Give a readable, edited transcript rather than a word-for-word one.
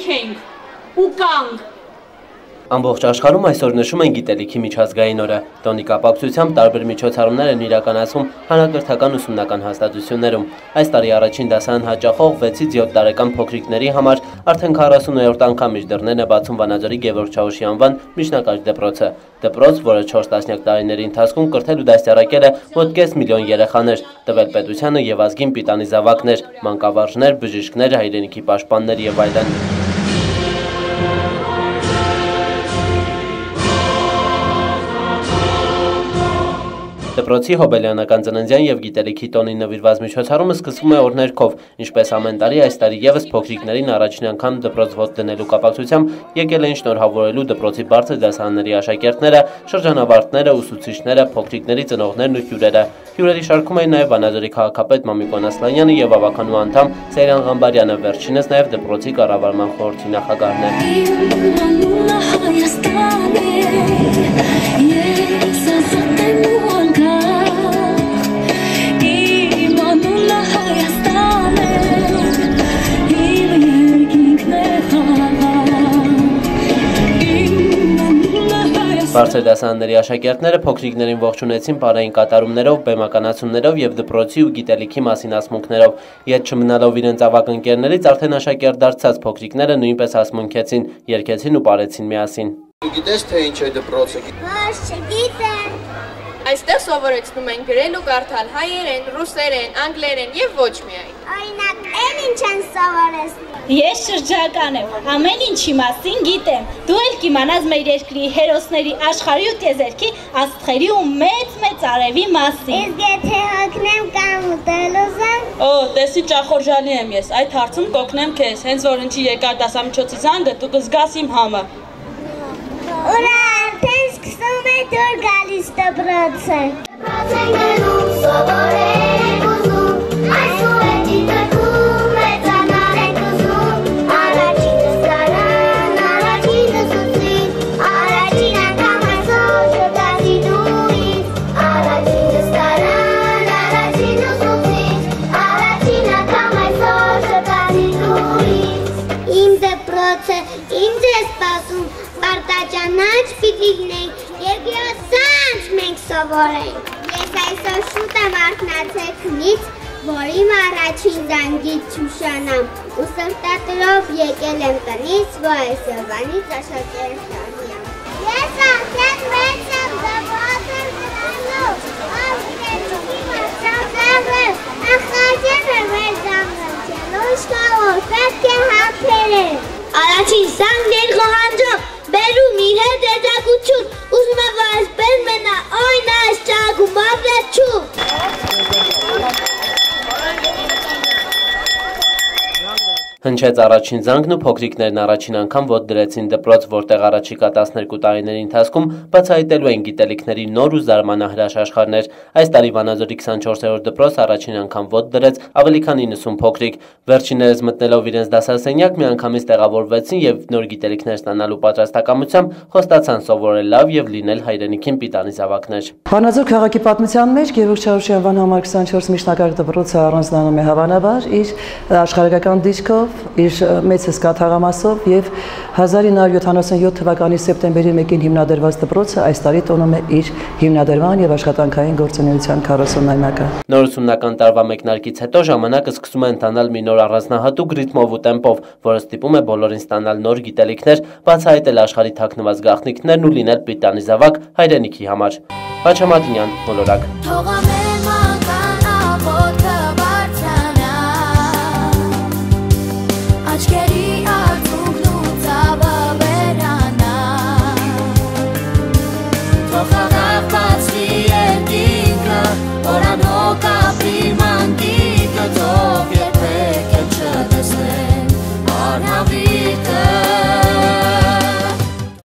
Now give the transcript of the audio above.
մենք ենք ու կանք։ Ամբողջ աշխարհում այսօր նշում են գիտելիքի միջազգային օրը։ Տոնի կապակցությամբ տարբեր միջոցառումներ են իրականացվում հանրակրթական ուսումնական հաստատություններում։ Այս տարի առաջին դասարան հաճախող 6-ից 7 տարեկան փոքրիկների համար արդեն 40-րդ անգամ իր դռներն է բացում Վանաձորի Գևորգ Չաուշի անվան միջնակարգ դպրոցը։ Դպրոց, որը 4 տասնյակ տարիների ընթացքում կրթել ու դաստիարակել է մոտ 5 միլիոն երեխաներ, տվել պետությանը եւ ազգին պիտանի զավակներ, մանկավարժներ, բժիշկներ, հայրենիքի պաշտպաններ եւ այլն։ Դպրոցի հոբելյանական ծննդյան եւ գիտելիքի տոնին նվիրված միջոցառումը սկսվում է օրներքով, ինչպես ամեն տարի, այս տարի եւս փոքրիկներին առաջին անգամ դպրոց ոտք դնելու կապակցությամբ եկել էին շնորհավորելու դպրոցի բարձր դասարանների աշակերտները, շրջանավարտները, ուսուցիչները, փոքրիկների ծնողներն ու հյուրերը։ Հյուրերի շարքում էին նաեւ Վանաձորի քաղաքապետ Մամիկոն Ասլանյանը եւ ավականու անդամ Սեյրան Ղամբարյանը, վերջինս նաեւ դպրոցի կառավարման խորհրդի նախագահն է։ Բարձր դասարանների աշակերտները փոքրիկներին ողջունեցին պարային կատարումներով, բեմականացումներով եւ դպրոցի ու գիտելիքի մասին ասմունքներով։ Ետ չմնալով իրենց ավագ ընկերներից արդեն աշակերտ դարձած փոքրիկները նույնպես ասմունքեցին, երգեցին ու պարեցին միասին։ Գիտես թե ինչ է դպրոցը։ Ոչ, չգիտեմ։ Այստեղ սովորեցնում են գրել ու կարդալ հայերեն, ռուսերեն, անգլերեն եւ ոչ միայն։ Օրինակ, այն ինչ են սովորեցնում։ Ես շրջական եմ, ամեն ինչի մասին գիտեմ։ Դու էլ կիմանաս մեր երկրի հերոսների, աշխարհի ու տիեզերքի աստղերի ու մեծ արևի մասին։ Իսկ եթե հոգնեմ կամ ուտել ուզեմ։ Օ, տեսի ճախորժալի եմ ես, այդ հարցում կօգնեմ քեզ, հենց որ ինչի եկար դասամիջոցի զանգը, դու կզգաս իմ համը։ Ուրա, արդեն սկսում է դուր գալիս դպրոցը։ Ինձ է սպասում պարտաճանաչ պիտի լինենք և յոսանց մենք սովորենք։ Ես այսօր շուտ եմ արթնացել քնից, որ իմ առաջին զանգից չուշանամ ու սրտատրով եկել եմ տնից, որ այսօրվանից աշակերտ դառնամ։ Ես արդեն մեծ եմ դպրոցը գնալու, ովքեր իմացածներ, ախաջեմ եմ մեր զանգանչելու, շկավոր պետք է հապերել։ Առաջին զանգներ խոհանջով, բերում իր հետ երջակություն, ուզում է, որ այսպես մենա, օյն այս ճագում ապրեչում։ Հնչեց առաջին զանգն ու փոքրիկներն առաջին անգամ ոտք դրեցին դպրոց, որտեղ առաջիկա 12 տարիների ընթացքում բացահայտելու են գիտելիքների նոր ու զարմանահրաշ աշխարհներ։ Այս տարի Վանաձորի 24-րդ դպրոց առաջին անգամ ոտք դրեց ավելի քան 90 փոքրիկ։ Վերջիններս մտնելով իրենց դասասենյակ միանգամից տեղավորվեցին եւ նոր գիտելիքներ ստանալու պատրաստակամությամբ խոստացան սովորել լավ եւ լինել հայրենիքին պիտանի զավակներ։ Վանաձոր քաղաքի պատմության մեջ Գևորգ Չաուշի անվան համար 24 միջնակարգ դպրոցը առանձնանում է հավանաբար իր աշխարհական դիրքով, իր մեծ հսկա թաղամասով եւ 1977 թվականի սեպտեմբերի 1-ին հիմնադրված դպրոցը այս տարի տոնում է իր հիմնադրման եւ աշխատանքային գործունեության 40-ամյակը։ Նոր ուսումնական տարվա մեկնարկից հետո ժամանակը սկսում է ընթանալ մի նոր առանձնահատուկ ռիթմով ու տեմպով, որը ստիպում է բոլորին ստանալ նոր գիտելիքներ, բացահայտել աշխարհի թաքնված գաղտնիքներն ու լինել պիտանի զավակ հայրենիքի համար։ Հաչամատինյան, Մոլորակ։